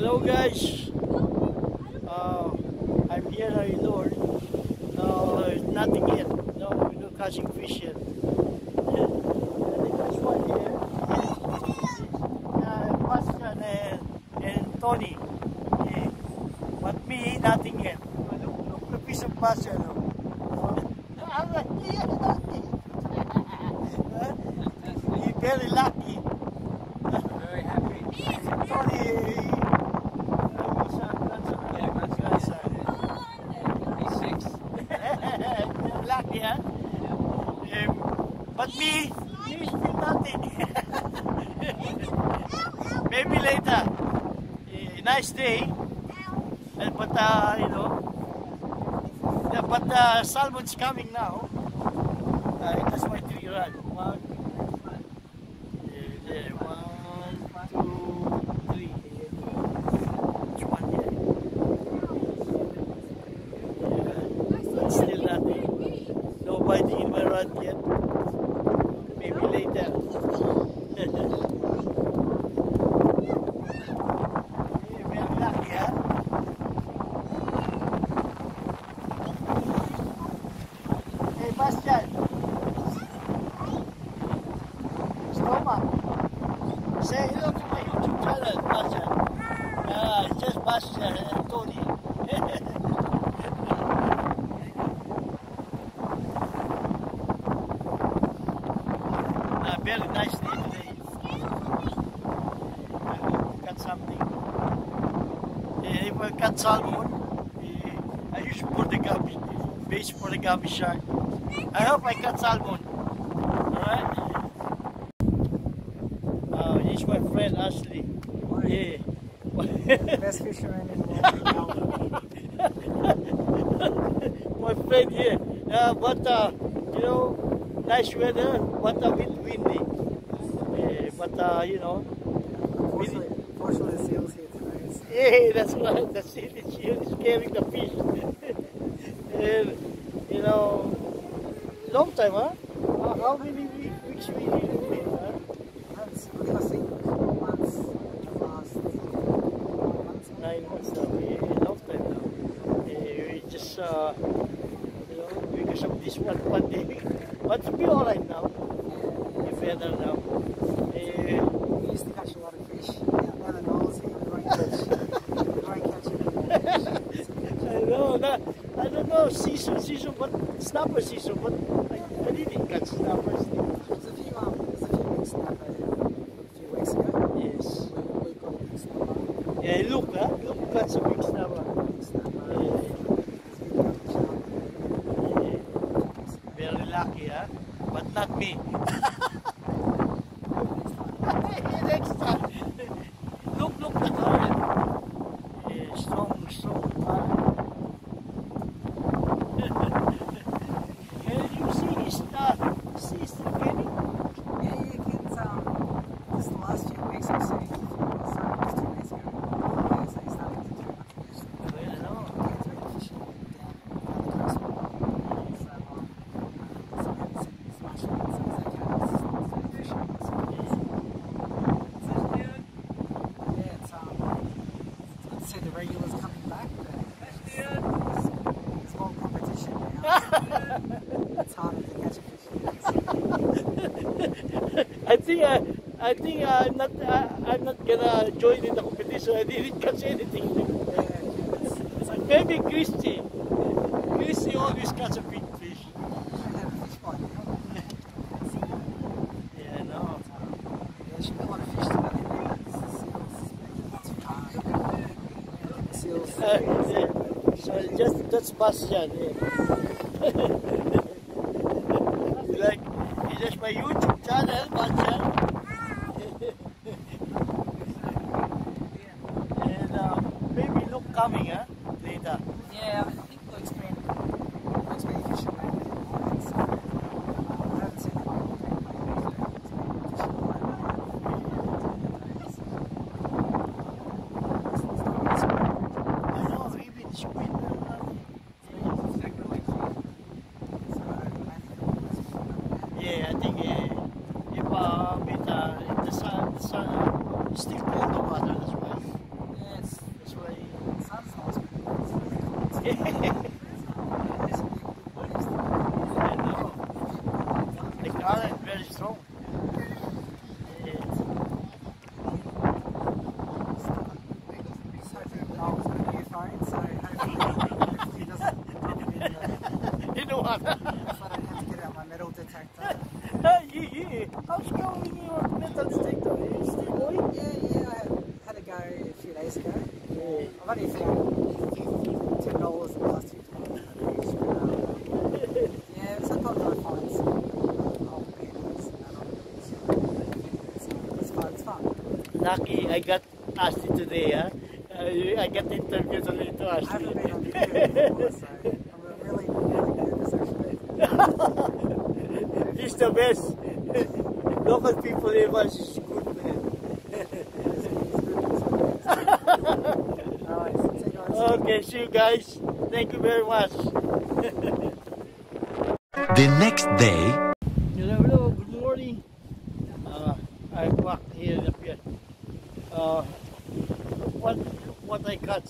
Hello guys, I'm here now in Lord. No, nothing yet. No, we're not catching fish yet. There's one here. Bastian and Tony. Yeah. But me, nothing yet. Look the piece of Bastian. He's very lucky. Very happy. Tony. Lucky, huh? But me still nothing. Maybe later. Nice day. But you know, yeah, but salmon's coming now. That's why we run. One, there, 1, 2, 3. Which one here? But still nothing. No biting in my rod yet. Maybe later. Very lucky, huh? Hey, Bastian. Stomach. Say hello to my YouTube channel, Bastian. It's just Bastian and Tony. Very nice day today. I hope we got something. If I got salmon, I use for the gummy, base for the gummy shark. I hope I got salmon. Alright? This is my friend Ashley. Yeah. Best fisherman in the world. My friend here. But you know, nice weather, but a bit windy. But you know, Fortunately, the seal's here tonight. yeah, that's right. The seal is here, is carrying the fish. And you know, long time, huh? How many weeks we didn't wait, huh? Months. I think months. Last 9 months now. Long time now. We just you know, because of this one pandemic, but we'll be all right now. We're better now. We used to catch a lot of fish. Yeah, now the nose here, we don't catch it. I know that. I don't know season, but snapper season, but I didn't catch snappers. There's a few big snapper a few weeks ago. Yes. We call it big snapper. Yeah, look, huh? Look, that's a big snapper. Very lucky, huh? But not me. Next time. Look the current. Strong. And you see he's still getting. Yeah, you can just the last few weeks I've seen just 2 days ago. Yeah, so he's starting to do much fish. I know. Kids are fishing down the coast. So I haven't seen as much as they can. Fishing. Yeah, it's good to see the regulars coming back, but it's more competition now. It's harder to catch a fish. I think I'm not gonna join in the competition. I didn't catch anything. Maybe Christy always catch a big fish. I have a fish bite now. Yeah, I know. There should be a lot of fish today. Seals. Yeah. So that's Bastian. Yeah. He just my YouTube channel, Bastian. And maybe look coming, huh? Later. Yeah, I think Luke's been fishing lately. So, I haven't seen him I know, even squid. I've only found $10 in the last 2 days. Yeah, sometimes I find some old panties and that on it's fun, it's fun. Lucky I got Ashley today, huh? I got interviews only to I haven't Ashley. been on YouTube before, so I'm really, really nervous actually. He's the best. Local people in us is good, man. Alright, see you guys. Okay, see you guys. Thank you very much. The next day, Hello, good morning. I'm back here in the pier. What I catch?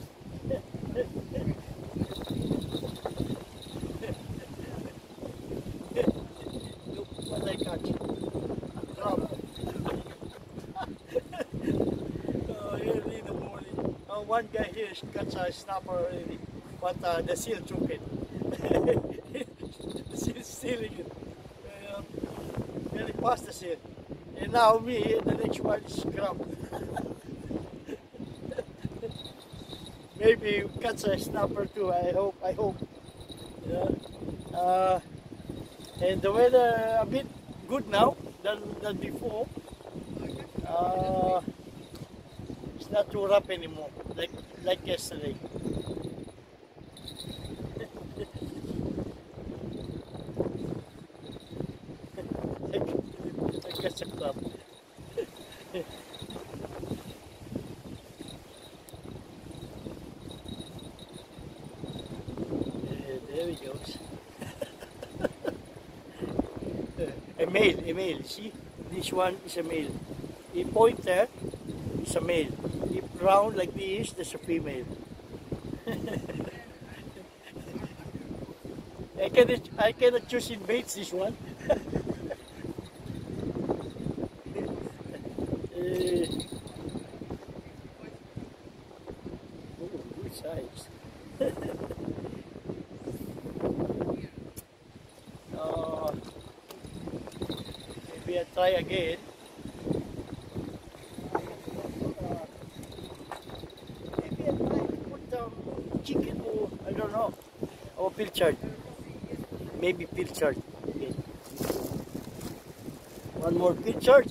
Look what I catch. A crab. Early in the morning. One guy here catch a snapper already, but the seal took it. The seal is stealing it. Very past the seal. And now me, the next one is crab. Maybe catch a snapper too. I hope. Yeah. And the weather a bit good now than before. It's not too rough anymore, like yesterday. I catch a crab. There he goes. A male. See, this one is a male. The pointer is a male. If round like this, that's a female. I cannot choose in mates this one. Oh, good size. Maybe I try again. Maybe I try to put chicken or I don't know. Or pilchard. Maybe pilchard. Okay. One more pilchard.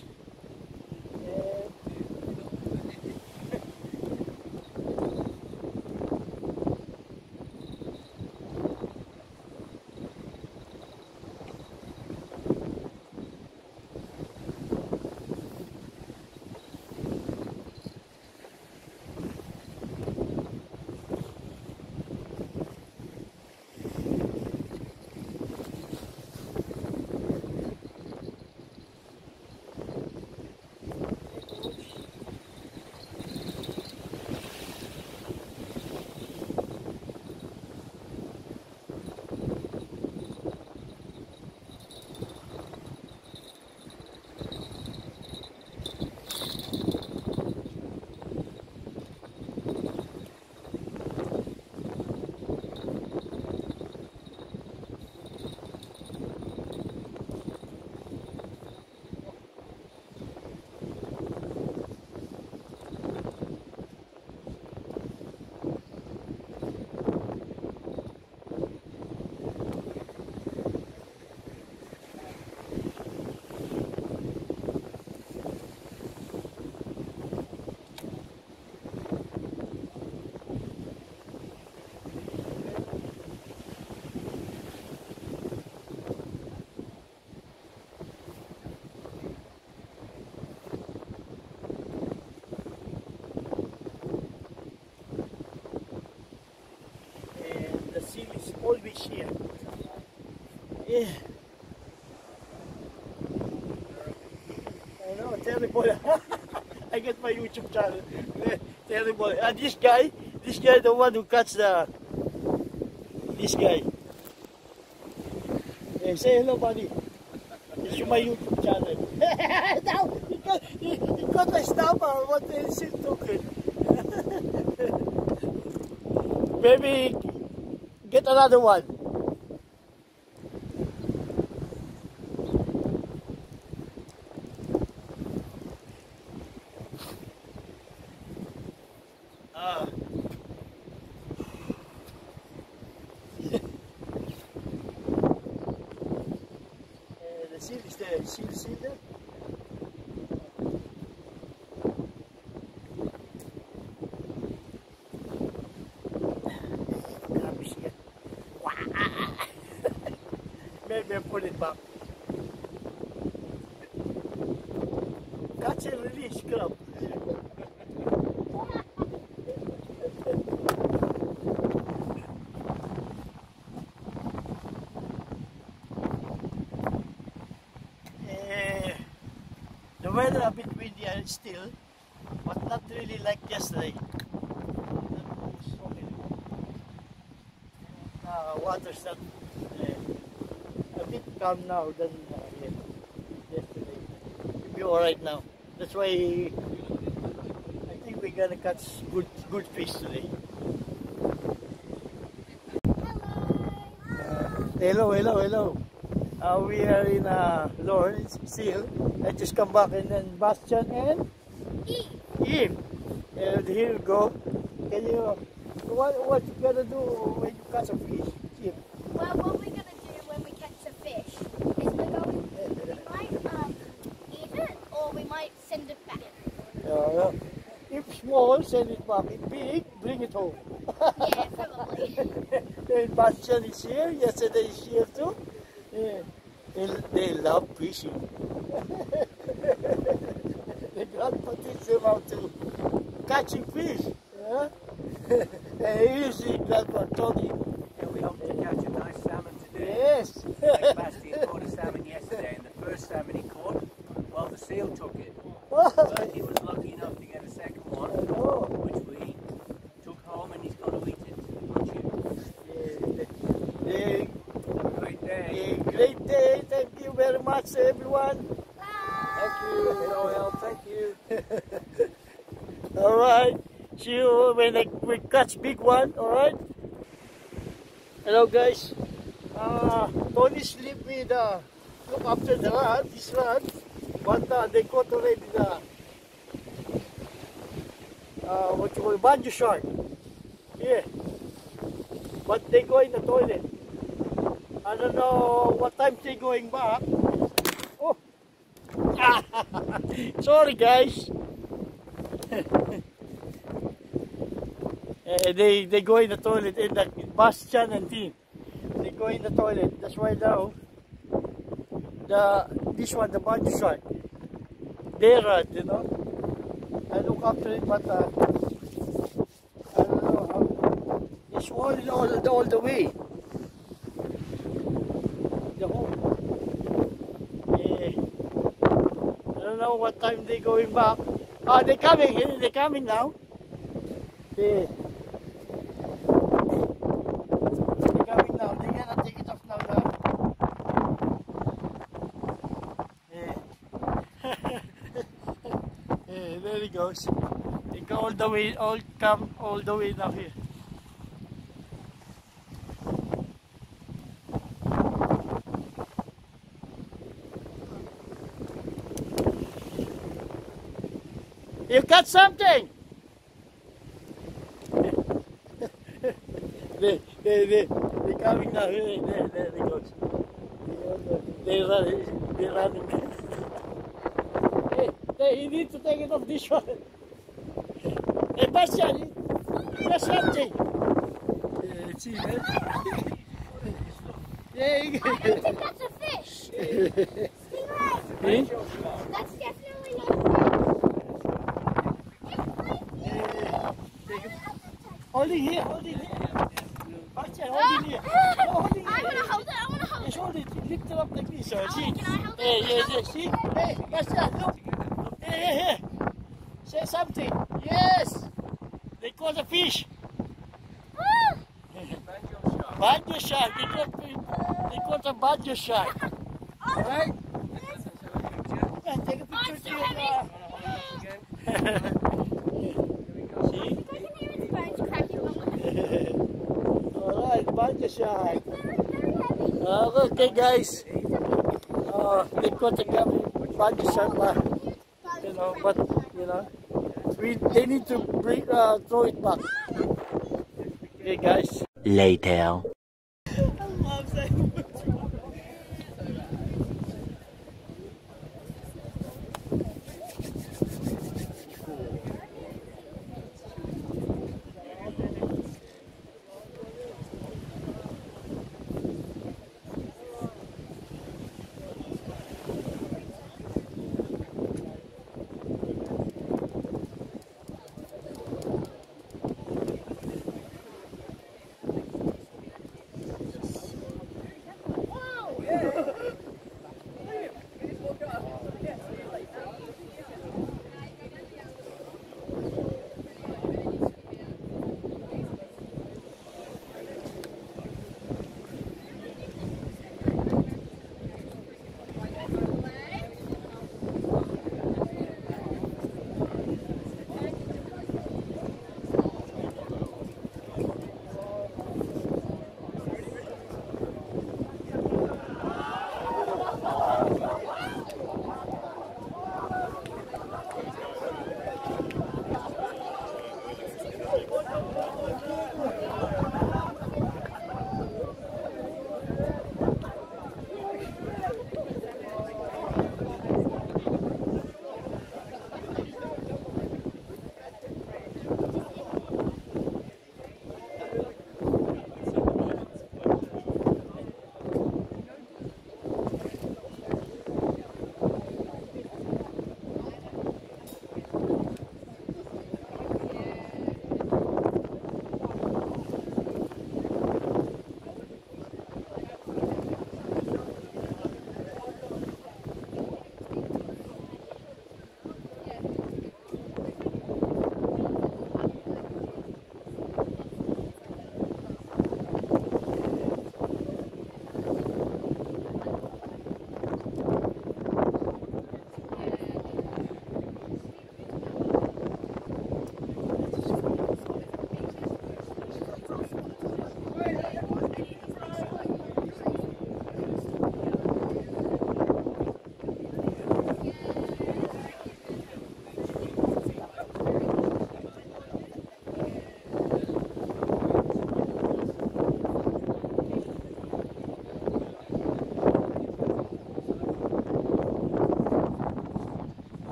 Always here. Yeah. I know, terrible. I get my YouTube channel. Terrible. And this guy, the one who cuts this guy. Yeah, say hello, buddy. It's my YouTube channel. Now, he got a snapper. What is he talking? Maybe get another one. see that? Maybe I put it back. Catch and release crab. The weather a bit windy and still, but not really like yesterday. Water's not a bit calm now than yesterday. It'll be alright now. That's why I think we're gonna catch good fish today. Hello. We are in Lawrence still. I just come back, and then Bastian and Eve. And here you go. Can you? What you gonna do when you catch a fish? Eve? Well, what we're gonna do when we catch a fish is we might eat it, or we might send it back. If small, send it back. If big, bring it home. Yeah, probably. And Bastian is here. Yesterday is here too. Yeah. They love fishing. The grandpa teaches them how to catching fish. Yeah? And usually grandpa told him. Yeah, we hope to catch a nice salmon today. Yes. Like Bastian caught a salmon yesterday, and the first salmon he caught, well, the seal took it. Oh, But he was lucky enough to get a second one, which we took home, and he's going to eat it on Tuesday. Have a great day. Great day. Thank you very much, everyone. Thank you. Noel, thank you. All right. See you when we catch big one. All right. Hello, guys. Tony sleep with look after the rod, this rod, but they caught already the what you call banjo shark. Yeah. But they go in the toilet. I don't know what time they going back. Oh. Sorry, guys. They go in the toilet, in the Bastian and team. They go in the toilet. That's why now this one, the banjo shark, they run, you know. I look after it, but I don't know how. It's swollen all the way. The whole. I don't know what time they going back. Oh, they're coming. They're coming now. They're coming now. They're gonna take it off now. There he goes. They go all the way. Come all the way now here. You got something? They're coming now. There he goes. They're running. Hey, you need to take it off this one. Hey, Bastian, there's something. See, man. Yeah, I don't think that's a fish. Hey? That's definitely not a fish. Hold it here. Bastian, hold it here. No, hold it here. I want to hold it. Just hold it. Lift it up like this. See? Can I hold it? Yeah. See? Hey, Bastian, look. Here. Say something. Yes. They caught a fish. Banjo shark. They caught a banjo shark. All right. Take a picture too. See? All right, banjo shark. Okay, guys. They caught a banjo shark. You know, but you know, they need to throw it back. Okay, guys. Later.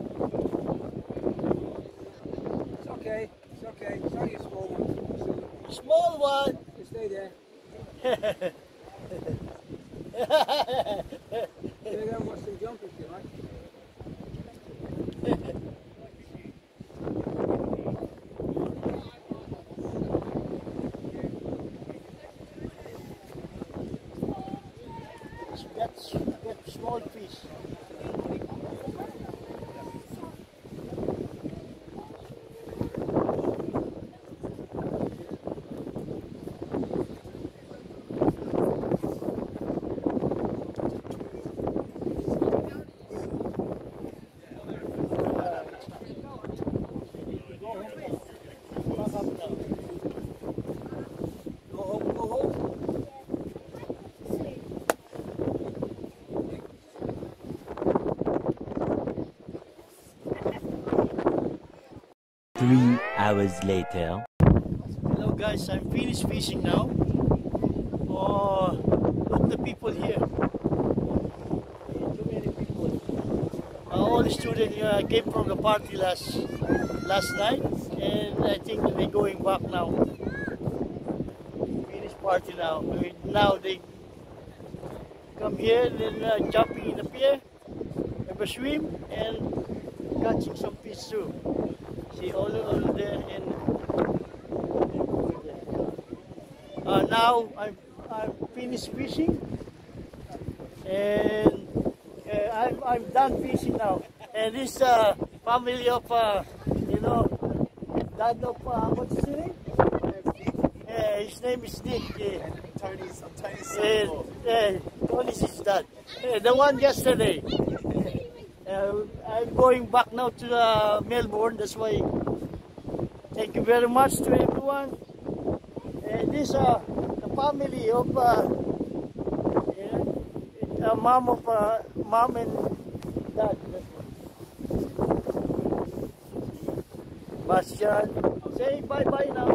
It's okay. It's okay. It's only a small one. Small one. You stay there. You're going to watch them jump if you like. Get small fish. Go home. 3 hours later. Hello guys, I'm finished fishing now. Oh, look the people here. Too many people. All the students came from the party last night, and I think they're going back now. Finished party now. Now they come here, then jumping in the pier, have a swim, and catching some fish too. See all there, and now I'm finished fishing, and I'm done fishing now. And this family of dad of what's his name? His name is Nick. Tony's son. Tony's his dad. The one yesterday. I'm going back now to Melbourne. That's why. Thank you very much to everyone. This the family of mom and dad. Bastian, say bye bye now.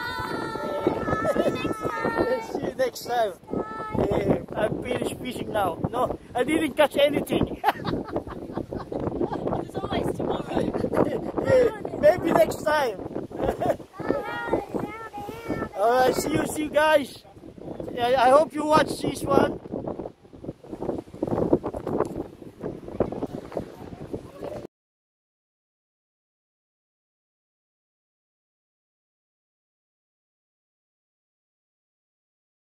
See you next time. I'm finished fishing now. No, I didn't catch anything. There's always tomorrow. Maybe next time. Alright, see you guys. I hope you watch this one.